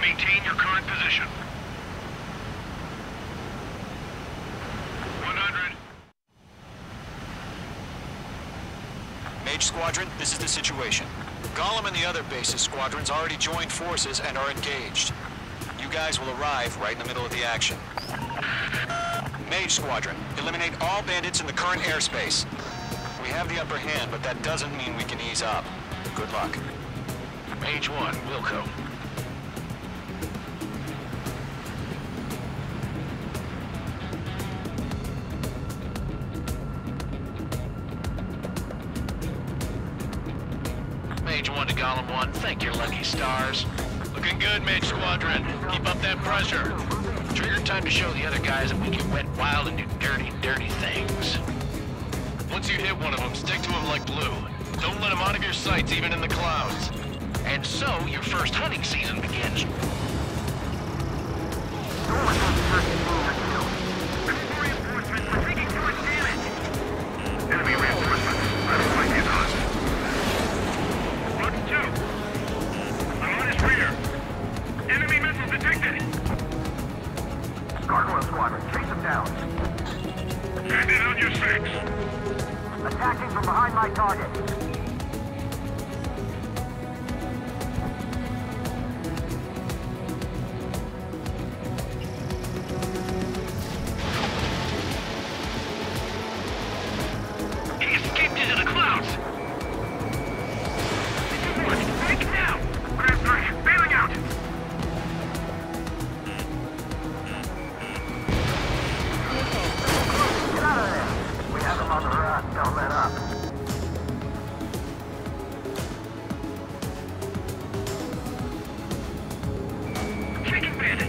Maintain your current position. 100. Mage Squadron, this is the situation. Golem and the other bases squadrons already joined forces and are engaged. You guys will arrive right in the middle of the action. Mage Squadron, eliminate all bandits in the current airspace. We have the upper hand, but that doesn't mean we can ease up. Good luck. Mage 1, Wilco. Mage 1 to Golem 1, thank your lucky stars. Looking good, Mage Squadron. Keep up that pressure. Trigger time to show the other guys that we can wet wild and do dirty, dirty things. Once you hit one of them, stick to him like glue. Don't let him out of your sights, even in the clouds. And so, your first hunting season begins. Reinforcements, we're taking too much damage. Enemy reinforcements. I don't like it, Oz. Box 2. I'm on his rear. Enemy missile detected. Gargoyle Squadron, chase them down. Bandit on your 6. Attacking from behind my target. He escaped into the clouds. Take it now. Grab 3, bailing out. Get out of there. We have them on the run. Don't let up. Taking bandit.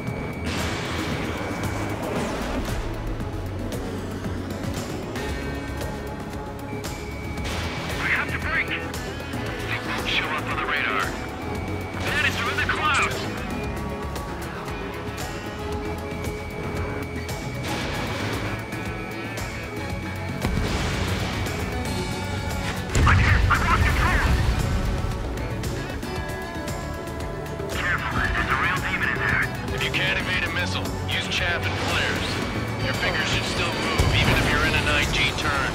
We have to break. They won't show up on the radar. Bandits are in the clouds. I'm here. I lost control. Careful. There's a real demon in there. If you can't evade a missile, use chaff and flares. Your fingers should still move, even if you're in a 9G turn.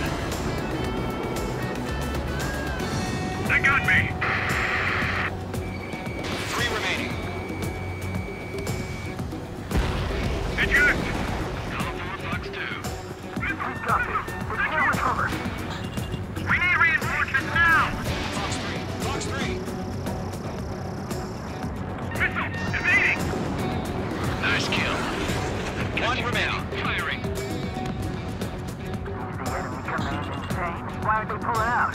They got me! 3 remaining. Eject! Golem 4, Fox 2. We've got this. We're clear with cover. We need reinforcements now! Fox 3. Fox 3. Missile! Evading! Nice kill. 1 remaining. Firing. The enemy command insane. Why aren't they pulling out?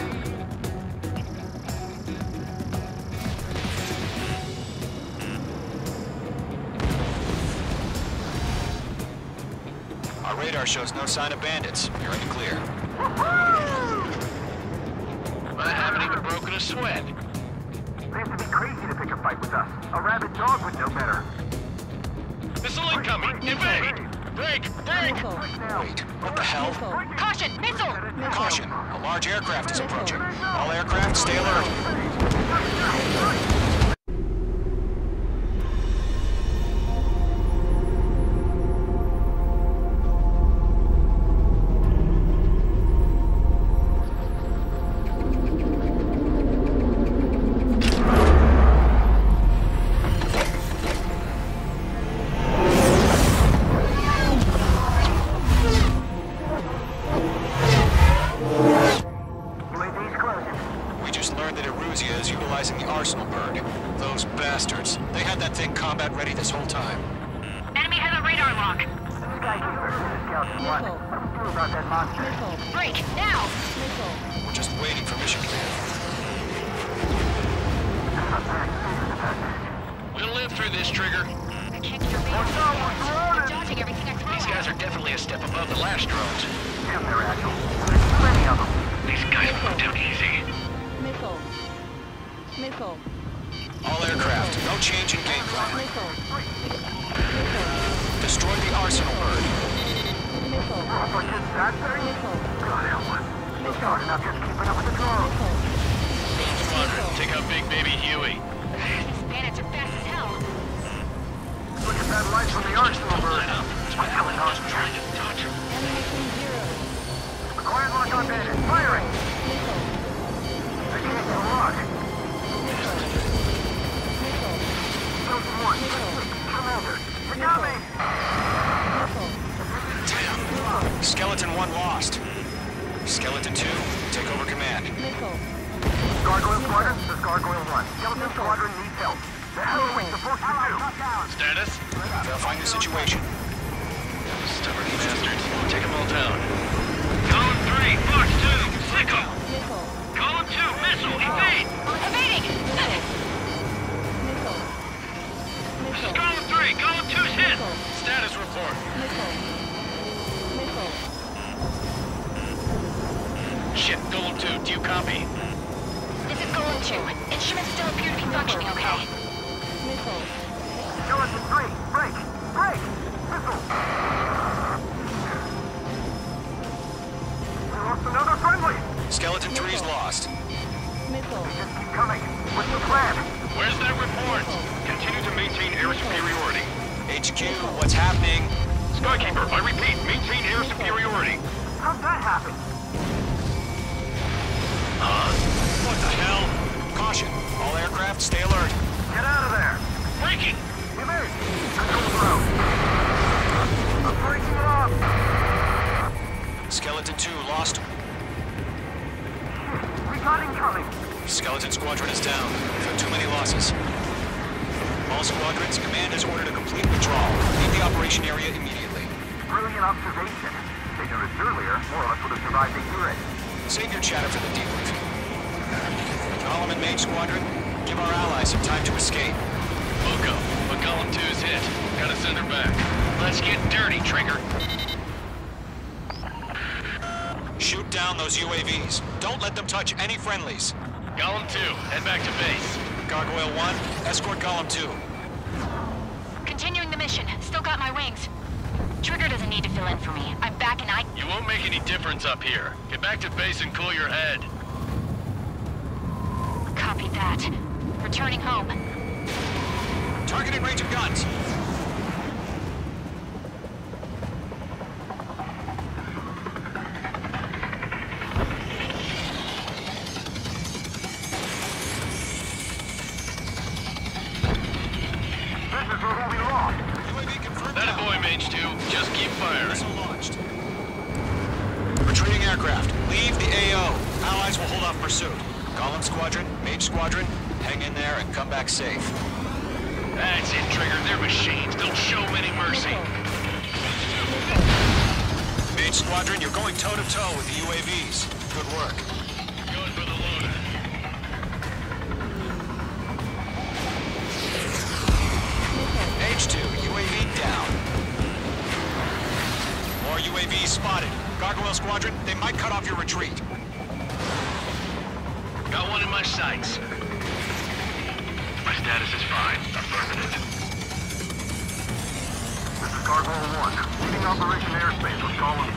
Our radar shows no sign of bandits. You're in the clear. I haven't even broken a sweat. They have to be crazy to pick a fight with us. A rabid dog would know better. Missile incoming! Evade! Break! Break! Wait, what the hell? Caution! Missile! Caution! A large aircraft is approaching. All aircraft, stay alert. UAV's closing. We just learned that Eruzia is utilizing the Arsenal bird. Those bastards. They had that thing combat ready this whole time. Enemy has a radar lock. Skykeeper, this is Scout 1. What do we do about that monster? Break! Now! We're just waiting for mission command. We'll live through this, Trigger. I checked your radar. I'm dodging everything I throw These guys at. are definitely a step above the last drones. Damn, they're agile. There's plenty of them. These guys won't do easy. Missile. Missile. All aircraft, no change in game plan. Missile. Destroy the Arsenal bird. Missile. For just that thing? Missile. God help us. It's hard enough just keeping up with the drones. Golem Squadron, take out Big Baby Huey. These bandits are fast as hell. Squadron, this is Gargoyle 1. Skeleton Squadron needs help. The hell are we supposed to do? Status? Verifying the situation. Stubborn bastards. Take them all down. Column 3, Fox 2, Sicko. Missile. Column 2, missile, evade. Evading! Missile. This is Missile. column 3, column 2's hit. Missile. Status report. Missile. Missile. Shit, Golem 2, do you copy? This is Golem 2. Instruments still appear to be functioning okay. Missile. Skeleton 3, break! Break! Missile! We lost another friendly! Skeleton 3's lost. Missile. Just keep coming. What's the plan? Where's that report? Continue to maintain air superiority. HQ, what's happening? Skykeeper, I repeat, maintain air superiority. How'd that happen? What the hell? Caution, all aircraft stay alert. Get out of there! Breaking! Evade! Control throw! I'm breaking it off! Skeleton 2 lost. We got incoming! Skeleton Squadron is down. We've had too many losses. All squadrons, command has ordered a complete withdrawal. Leave the operation area immediately. Brilliant observation. Taken this earlier, more of us would have survived to hear it. Save your chatter for the debriefing. Column and Mage Squadron, give our allies some time to escape. Boko, but column 2's hit. Gotta send her back. Let's get dirty, Trigger. Shoot down those UAVs. Don't let them touch any friendlies. Column 2, head back to base. Gargoyle 1, escort Column 2. Continuing the mission. Still got my wings. Trigger doesn't need to fill in for me. I'm back and I... You won't make any difference up here. Get back to base and cool your head. Copy that. Returning home. Targeting range of guns. This is where we lost! UAV confirmed. That a boy, Mage 2. Just keep firing. Missile launched. Retreating aircraft. Leave the AO. Allies will hold off pursuit. Column Squadron, Mage Squadron, hang in there and come back safe. That's it, Trigger. They're machines. Don't show any mercy. Mage Squadron, you're going toe-to-toe with the UAVs. Good work. Going for the loader. H2, UAV down. More UAVs spotted. Gargoyle Squadron, they might cut off your retreat. Got one in my sights. My status is fine. Affirmative. This is Gargoyle 1. Leading Operation Airspace with Column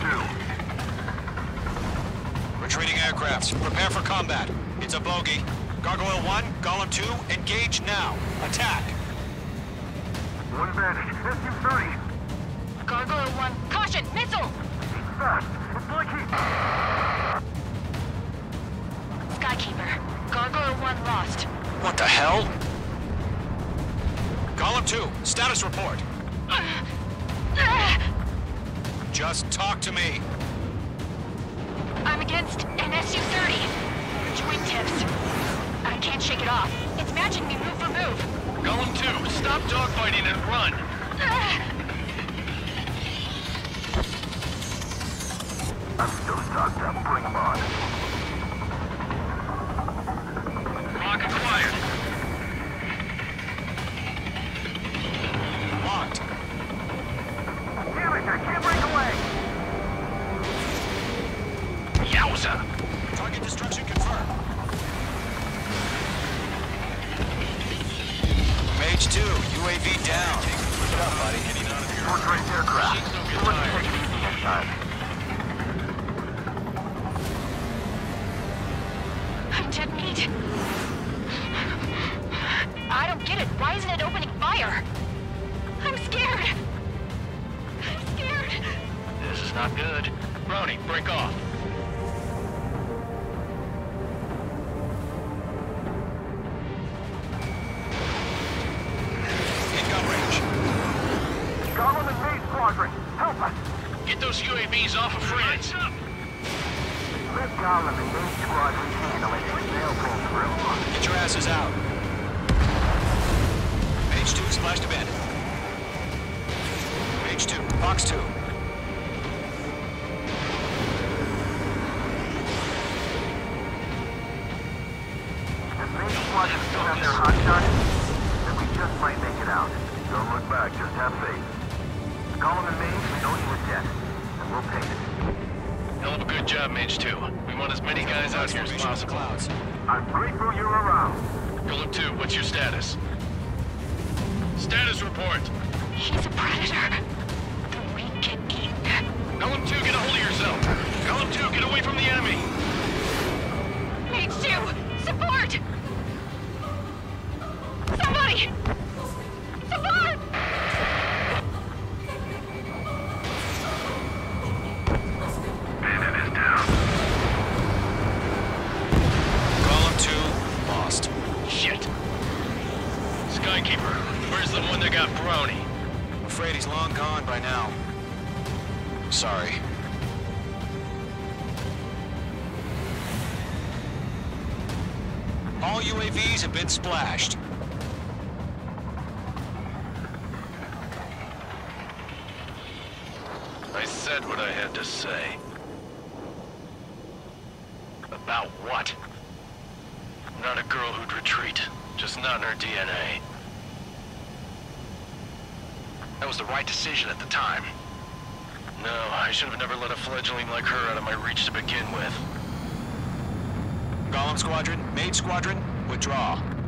2. Retreating aircrafts, prepare for combat. It's a bogey. Gargoyle 1, Column 2, engage now. Attack. One bandit. SU-30. Gargoyle 1. Caution! Missile! He's fast. It's like he... Skykeeper. Gargoyle 1 lost. What the hell? Column 2, status report. Just talk to me. I'm against an SU-30. Joint tips. I can't shake it off. It's matching me move for move. Column 2, stop dogfighting and run. I'm still stocked up. Bring him on. Lock acquired. Locked. Damn it, I can't break away! Yowza! Target destruction confirmed. Mage 2, UAV down. Keep it up, buddy. Short-range aircraft. So let's take it easy next time. I'm dead meat. I don't get it. Why isn't it opening fire? I'm scared. I'm scared. This is not good. Brony, break off. In gun range. Gollum and Mage Squadron, help us! Get those UAVs off of France. Let Gollum and Mage Squadron handle it when they'll pull through. gas is out. Mage 2 splashed abandoned. Mage 2, box 2. If Mage Squadron still have their hot shot, then we just might make it out. Don't look back, just have faith. Gollum and Mage, we know you were dead, and we'll pay it. Hell of a good job, Mage 2. We want as many guys out here as Formation of the possible. clouds. I'm grateful you're around. Golem 2, what's your status? Status report. He's a predator. We can eat. Golem 2, get a hold of yourself. Golem 2, get away from the enemy. Mage 2, support! Somebody! Support! Bandit is down. Golem 2, lost. Shit. Skykeeper, where's the one that got Brownie? I'm afraid he's long gone by now. Sorry. All UAVs have been splashed. I said what I had to say. About what? Not a girl who'd retreat. Just not in her DNA. That was the right decision at the time. No, I should have never let a fledgling like her out of my reach to begin with. Golem Squadron, Mage Squadron, withdraw.